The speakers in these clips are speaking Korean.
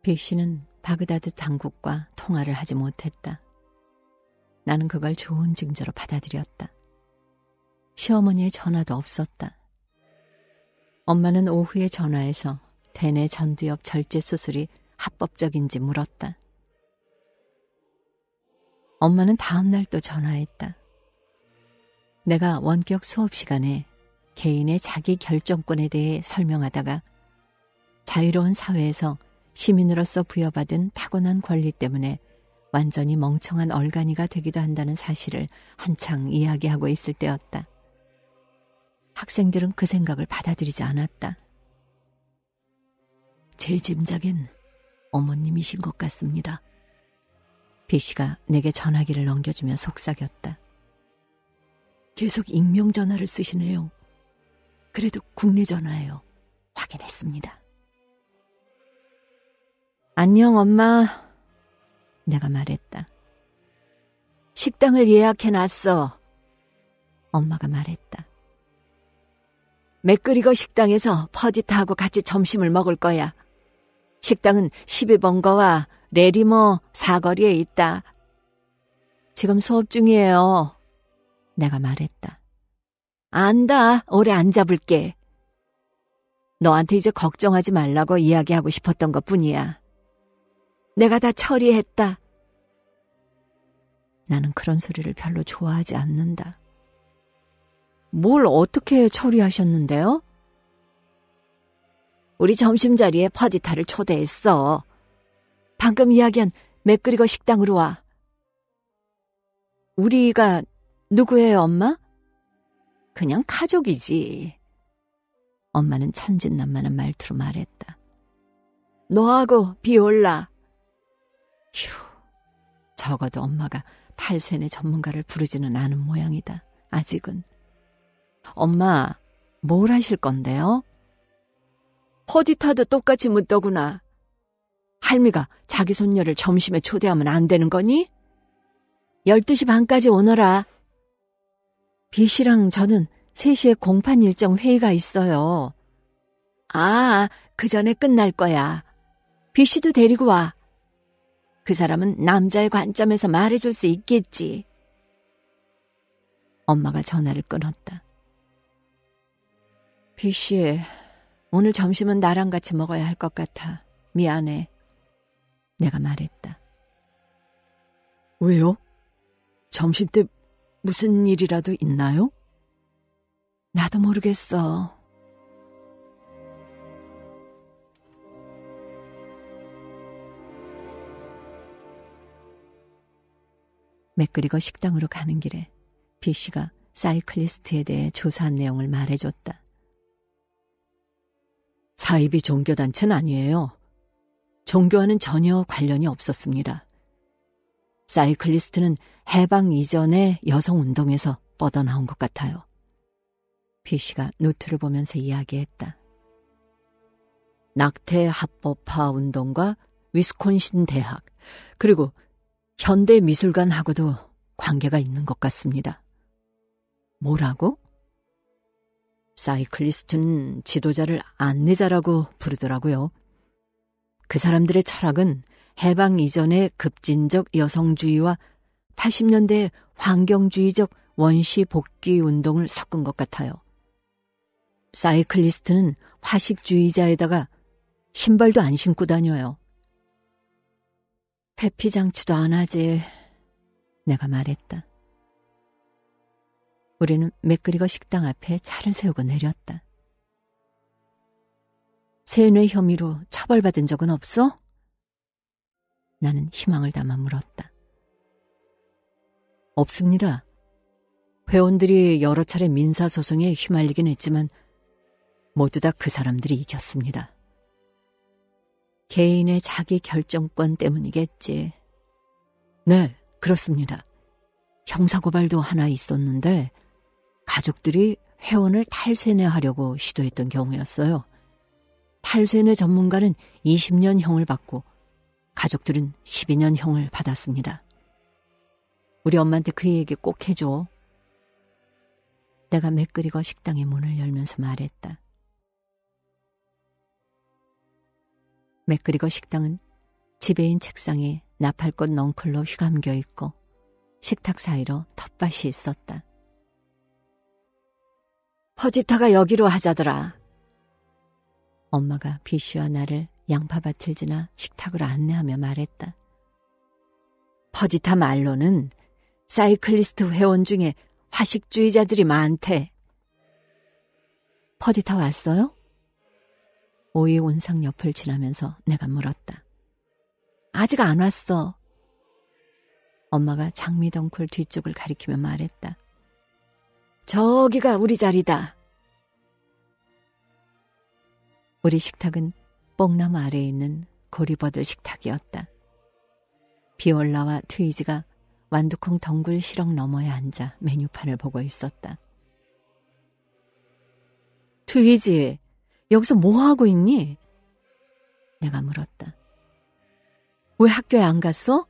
B 씨는 바그다드 당국과 통화를 하지 못했다. 나는 그걸 좋은 징조로 받아들였다. 시어머니의 전화도 없었다. 엄마는 오후에 전화해서 대뇌 전두엽 절제 수술이 합법적인지 물었다. 엄마는 다음 날 또 전화했다. 내가 원격 수업 시간에 개인의 자기 결정권에 대해 설명하다가 자유로운 사회에서 시민으로서 부여받은 타고난 권리 때문에 완전히 멍청한 얼간이가 되기도 한다는 사실을 한창 이야기하고 있을 때였다. 학생들은 그 생각을 받아들이지 않았다. 제 짐작엔 어머님이신 것 같습니다. B 씨가 내게 전화기를 넘겨주며 속삭였다. 계속 익명 전화를 쓰시네요. 그래도 국내 전화예요. 확인했습니다. 안녕, 엄마. 내가 말했다. 식당을 예약해놨어. 엄마가 말했다. 맥그리거 식당에서 퍼디타하고 같이 점심을 먹을 거야. 식당은 12번가와 레리머 사거리에 있다. 지금 수업 중이에요. 내가 말했다. 안다. 오래 안 잡을게. 너한테 이제 걱정하지 말라고 이야기하고 싶었던 것뿐이야. 내가 다 처리했다. 나는 그런 소리를 별로 좋아하지 않는다. 뭘 어떻게 처리하셨는데요? 우리 점심자리에 퍼디타를 초대했어. 방금 이야기한 맥그리거 식당으로 와. 우리가 누구예요, 엄마? 그냥 가족이지. 엄마는 천진난만한 말투로 말했다. 너하고 비올라. 휴, 적어도 엄마가 탈쇠뇌 전문가를 부르지는 않은 모양이다. 아직은. 엄마, 뭘 하실 건데요? 퍼디타도 똑같이 묻더구나. 할미가 자기 손녀를 점심에 초대하면 안 되는 거니? 12시 반까지 오너라. B 씨랑 저는 3시에 공판 일정 회의가 있어요. 아, 그 전에 끝날 거야. B 씨도 데리고 와. 그 사람은 남자의 관점에서 말해줄 수 있겠지. 엄마가 전화를 끊었다. B 씨, 오늘 점심은 나랑 같이 먹어야 할 것 같아. 미안해. 내가 말했다. 왜요? 점심 때 무슨 일이라도 있나요? 나도 모르겠어. 맥그리거 식당으로 가는 길에 B 씨가 사이클리스트에 대해 조사한 내용을 말해줬다. 사이비 종교단체는 아니에요. 종교와는 전혀 관련이 없었습니다. 사이클리스트는 해방 이전의 여성운동에서 뻗어나온 것 같아요. B 씨가 노트를 보면서 이야기했다. 낙태 합법화 운동과 위스콘신 대학, 그리고 현대미술관하고도 관계가 있는 것 같습니다. 뭐라고? 사이클리스트는 지도자를 안내자라고 부르더라고요. 그 사람들의 철학은 해방 이전의 급진적 여성주의와 80년대 환경주의적 원시 복귀 운동을 섞은 것 같아요. 사이클리스트는 화식주의자에다가 신발도 안 신고 다녀요. 회피장치도 안 하지. 내가 말했다. 우리는 맥그리거 식당 앞에 차를 세우고 내렸다. 세뇌 혐의로 처벌받은 적은 없어? 나는 희망을 담아 물었다. 없습니다. 회원들이 여러 차례 민사소송에 휘말리긴 했지만 모두 다 그 사람들이 이겼습니다. 개인의 자기 결정권 때문이겠지. 네, 그렇습니다. 형사고발도 하나 있었는데 가족들이 회원을 탈쇠뇌하려고 시도했던 경우였어요. 탈쇠뇌 전문가는 20년형을 받고 가족들은 12년형을 받았습니다. 우리 엄마한테 그 얘기 꼭 해줘. 내가 맥그리거 식당의 문을 열면서 말했다. 맥그리거 식당은 지배인 책상에 나팔꽃 넝쿨로 휘감겨 있고 식탁 사이로 텃밭이 있었다. 퍼디타가 여기로 하자더라. 엄마가 비씨와 나를 양파밭을 지나 식탁으로 안내하며 말했다. 퍼디타 말로는 사이클리스트 회원 중에 화식주의자들이 많대. 퍼디타 왔어요? 오이 온상 옆을 지나면서 내가 물었다. 아직 안 왔어. 엄마가 장미덩쿨 뒤쪽을 가리키며 말했다. 저기가 우리 자리다. 우리 식탁은 뽕나무 아래에 있는 고리버들 식탁이었다. 비올라와 트위지가 완두콩 덩굴 시렁 너머에 앉아 메뉴판을 보고 있었다. 트위지, 여기서 뭐 하고 있니? 내가 물었다. 왜 학교에 안 갔어?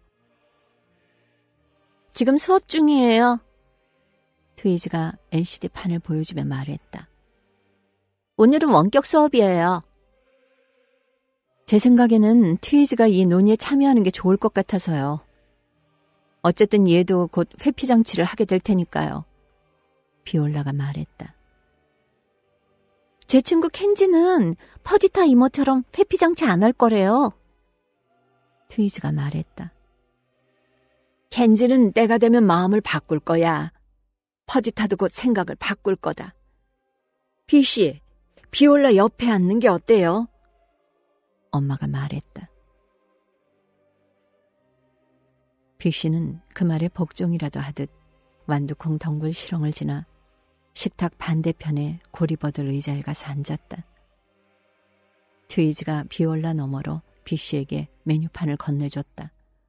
지금 수업 중이에요. 트위지가 LCD판을 보여주며 말했다. 오늘은 원격 수업이에요. 제 생각에는 트위지가 이 논의에 참여하는 게 좋을 것 같아서요. 어쨌든 얘도 곧 회피 장치를 하게 될 테니까요. 비올라가 말했다. 제 친구 켄지는 퍼디타 이모처럼 회피 장치 안 할 거래요. 트위지가 말했다. 켄지는 때가 되면 마음을 바꿀 거야. 퍼디타도 곧 생각을 바꿀 거다. 비씨, 비올라 옆에 앉는 게 어때요? 엄마가 말했다. 비씨는 그 말에 복종이라도 하듯 완두콩 덩굴 시렁을 지나 식탁 반대편에 고리버들 의자에 가서 앉았다. 트위지가 비올라 너머로 비씨에게 메뉴판을 건네줬다.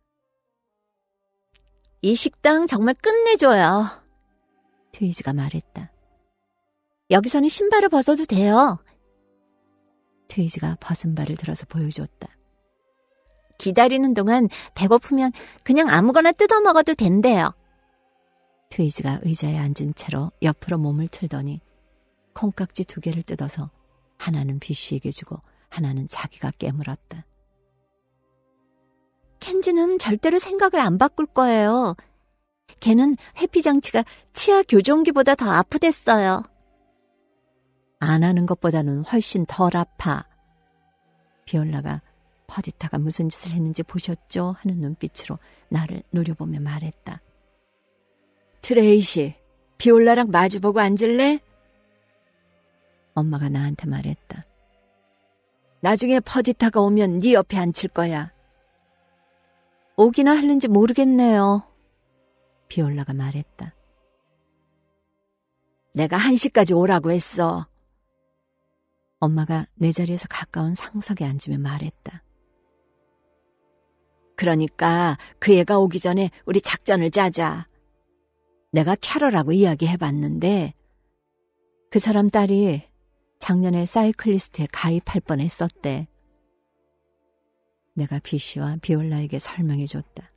이 식당 정말 끝내줘요. 트위지가 말했다. 여기서는 신발을 벗어도 돼요. 트위지가 벗은 발을 들어서 보여줬다. 기다리는 동안 배고프면 그냥 아무거나 뜯어 먹어도 된대요. 트위지가 의자에 앉은 채로 옆으로 몸을 틀더니 콩깍지 2개를 뜯어서 하나는 비씨에게 주고 하나는 자기가 깨물었다. 켄지는 절대로 생각을 안 바꿀 거예요. 걔는 회피장치가 치아 교정기보다 더 아프댔어요. 안 하는 것보다는 훨씬 덜 아파. 비올라가 퍼디타가 무슨 짓을 했는지 보셨죠? 하는 눈빛으로 나를 노려보며 말했다. 트레이시, 비올라랑 마주보고 앉을래? 엄마가 나한테 말했다. 나중에 퍼디타가 오면 네 옆에 앉힐 거야. 오기나 하는지 모르겠네요. 비올라가 말했다. 내가 1시까지 오라고 했어. 엄마가 내 자리에서 가까운 상석에 앉으며 말했다. 그러니까 그 애가 오기 전에 우리 작전을 짜자. 내가 캐럴하고 이야기해봤는데 그 사람 딸이 작년에 사이클리스트에 가입할 뻔했었대. 내가 비씨와 비올라에게 설명해줬다.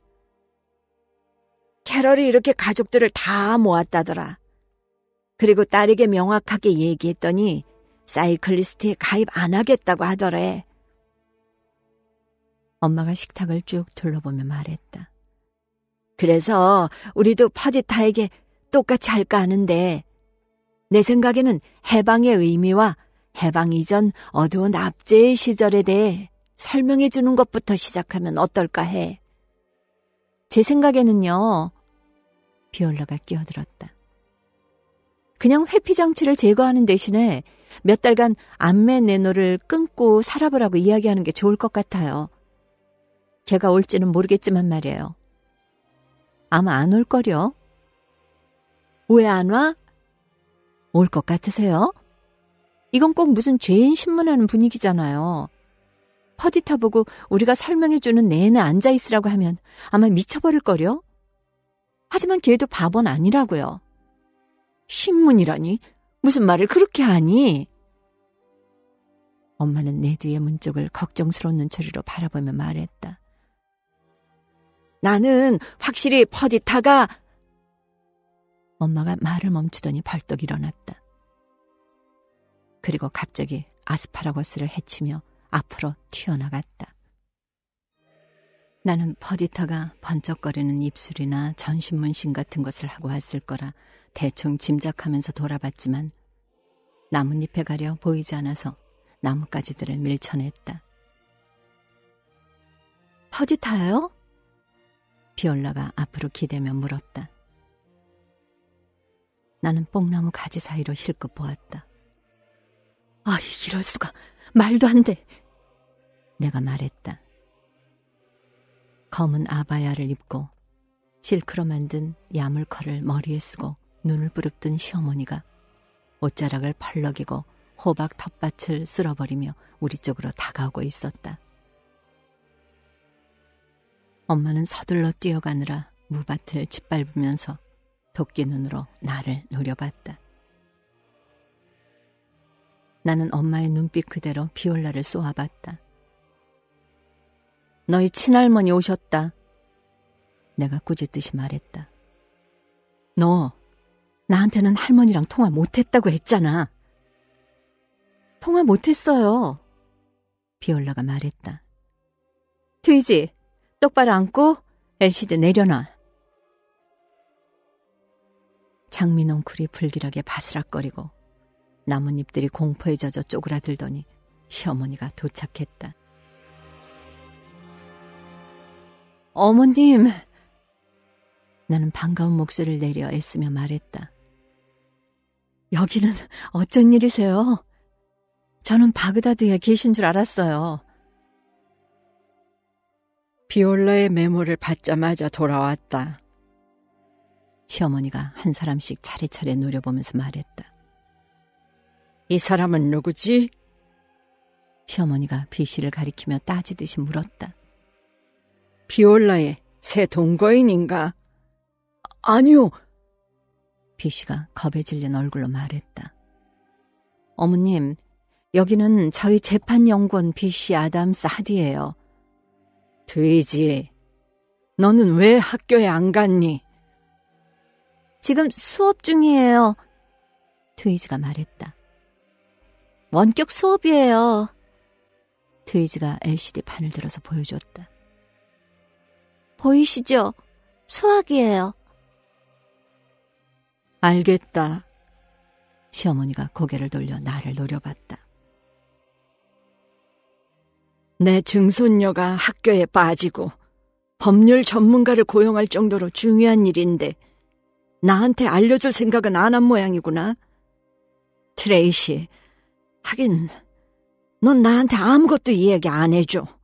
캐럴이 이렇게 가족들을 다 모았다더라. 그리고 딸에게 명확하게 얘기했더니 사이클리스트에 가입 안 하겠다고 하더래. 엄마가 식탁을 쭉 둘러보며 말했다. 그래서 우리도 퍼디타에게 똑같이 할까 하는데 내 생각에는 해방의 의미와 해방 이전 어두운 압제의 시절에 대해 설명해 주는 것부터 시작하면 어떨까 해. 제 생각에는요. 비올라가 끼어들었다. 그냥 회피장치를 제거하는 대신에 몇 달간 안매 내노를 끊고 살아보라고 이야기하는 게 좋을 것 같아요. 걔가 올지는 모르겠지만 말이에요. 아마 안 올걸요? 왜 안 와? 올 것 같으세요? 이건 꼭 무슨 죄인 신문하는 분위기잖아요. 퍼디타 보고 우리가 설명해주는 내내 앉아있으라고 하면 아마 미쳐버릴걸요? 하지만 걔도 바보는 아니라고요. 신문이라니? 무슨 말을 그렇게 하니? 엄마는 내 뒤의 문 쪽을 걱정스러운 눈초리로 바라보며 말했다. 나는 확실히 퍼디타가... 엄마가 말을 멈추더니 벌떡 일어났다. 그리고 갑자기 아스파라거스를 헤치며 앞으로 튀어나갔다. 나는 퍼디타가 번쩍거리는 입술이나 전신문신 같은 것을 하고 왔을 거라 대충 짐작하면서 돌아봤지만 나뭇잎에 가려 보이지 않아서 나뭇가지들을 밀쳐냈다. 퍼디타요? 비올라가 앞으로 기대며 물었다. 나는 뽕나무 가지 사이로 힐끗 보았다. 아, 이럴 수가. 말도 안 돼. 내가 말했다. 검은 아바야를 입고 실크로 만든 야물컬을 머리에 쓰고 눈을 부릅뜬 시어머니가 옷자락을 펄럭이고 호박 텃밭을 쓸어버리며 우리 쪽으로 다가오고 있었다. 엄마는 서둘러 뛰어가느라 무밭을 짓밟으면서 도끼 눈으로 나를 노려봤다. 나는 엄마의 눈빛 그대로 비올라를 쏘아봤다. 너희 친할머니 오셨다. 내가 꾸짖듯이 말했다. 너 나한테는 할머니랑 통화 못했다고 했잖아. 통화 못했어요. 비올라가 말했다. 트위지, 똑바로 앉고 LCD 내려놔. 장미 넝쿨이 불길하게 바스락거리고 나뭇잎들이 공포에 젖어 쪼그라들더니 시어머니가 도착했다. 어머님! 나는 반가운 목소리를 내려 애쓰며 말했다. 여기는 어쩐 일이세요? 저는 바그다드에 계신 줄 알았어요. 비올라의 메모를 받자마자 돌아왔다. 시어머니가 한 사람씩 차례차례 노려보면서 말했다. 이 사람은 누구지? 시어머니가 비씨를 가리키며 따지듯이 물었다. 비올라의 새 동거인인가? 아니요. 비씨가 겁에 질린 얼굴로 말했다. 어머님, 여기는 저희 재판연구원 비씨 아담스 하디예요. 돼지, 너는 왜 학교에 안 갔니? 지금 수업 중이에요. 트위지가 말했다. 원격 수업이에요. 트위지가 LCD 판을 들어서 보여줬다. 보이시죠? 수학이에요. 알겠다. 시어머니가 고개를 돌려 나를 노려봤다. 내 증손녀가 학교에 빠지고 법률 전문가를 고용할 정도로 중요한 일인데 나한테 알려줄 생각은 안 한 모양이구나. 트레이시, 하긴 넌 나한테 아무것도 이야기 안 해줘.